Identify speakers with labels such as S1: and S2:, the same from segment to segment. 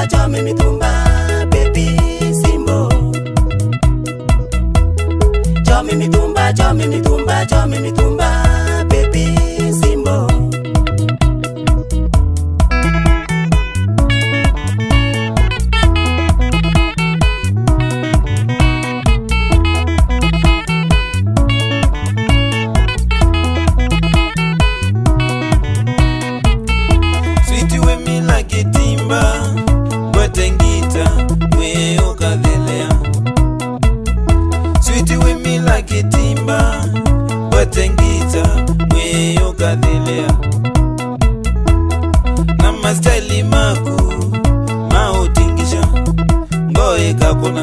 S1: chome mitumba, baby Simbo. Chome mitumba, chome mitumba, chome mitumba, baby Simbo.
S2: Sweetie with me like a timba, Gwetengita, we okadelea. Sweetie with me like a timba, Gwetengita, we okadelea. Nama style maku, mautingisha, ngoe kakuna.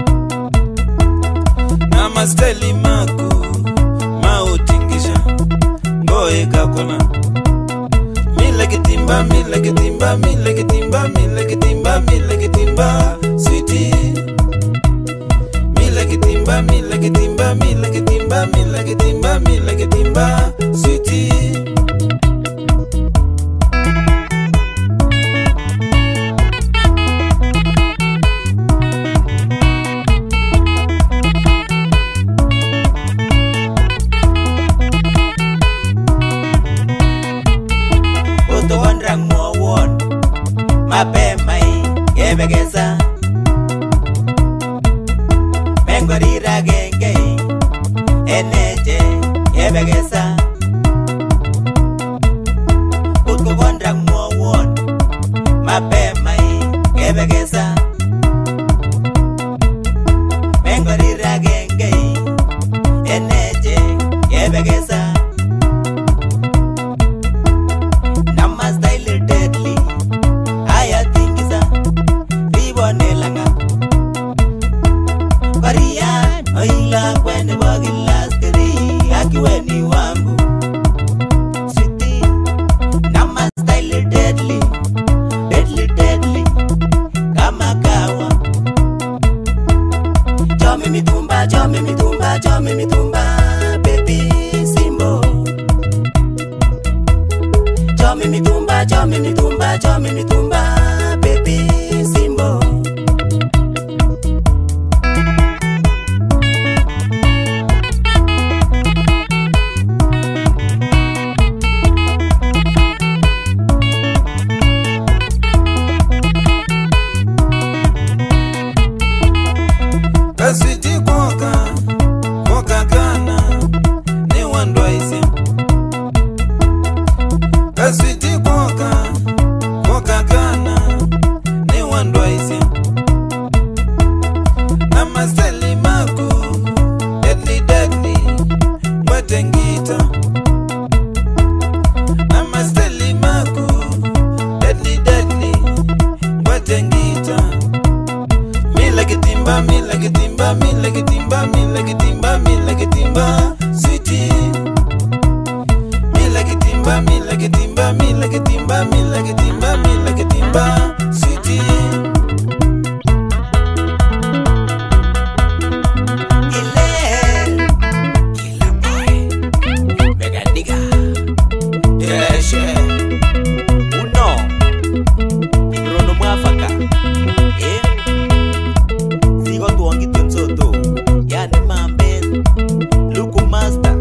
S2: Nama style maku, mautingisha, ngoe kakuna. Me like a timba, me like a timba, me like a timba, me like a timba, me like a timba, sweetie. Me like a timba, me like a timba, me like a timba, me like a timba, me like a timba, sweetie.
S1: Oto wandrang mo won, mape mai gebegesa. Mengorira genge, eneje gebegesa. Oto wandrang mo won, mape mai gebegesa. Mengorira genge, eneje gebegesa. Oila kwende wagilaskeri akiweni wangu sweetie. Nama style deadly, deadly, deadly kama kawa. Chome mitumba, chome mitumba, chome mitumba, baby Simbo. Chome mitumba, chome mitumba, chome mitumba, baby Simbo.
S2: Sweetie koka kana, ni wandwaisi. Sweetie koka kana, ni wandwaisi. Nama style maku, deadly, deadly, Gwetengita. Nama style maku, deadly, deadly, Gwetengita. Me like a timba, me like a timba, me like a timba, me like a timba, me like a timba, sweetie. Me like a timba, me like a timba, me like a timba, me like a timba, me like a timba, sweetie.
S1: Killer boy, mega nigga, uno, Rono mwafaka, sigo tuongi tunsoto, yani mamben, luku master,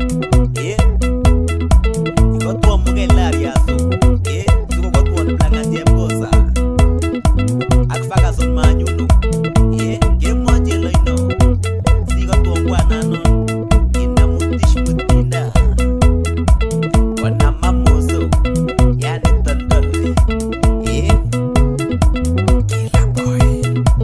S1: sigo tuwa mugelari yaso, sigo kwa tuwa nplanga tiemposa, akfaka son manyuno, kemo jelo ino, sigo tuwa mwanano, ina mutish mutinda, wana mamuzo, yani tondole, killer boy.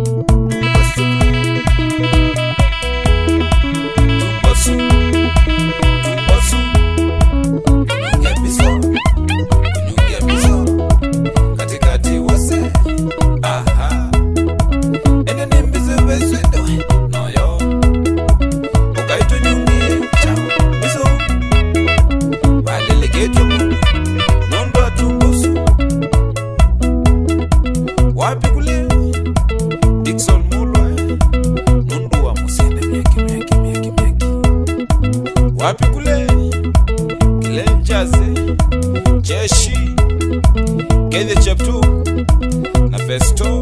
S2: Wapi kule Kilenjaze Jeshi Kenya chapter 2 na Festo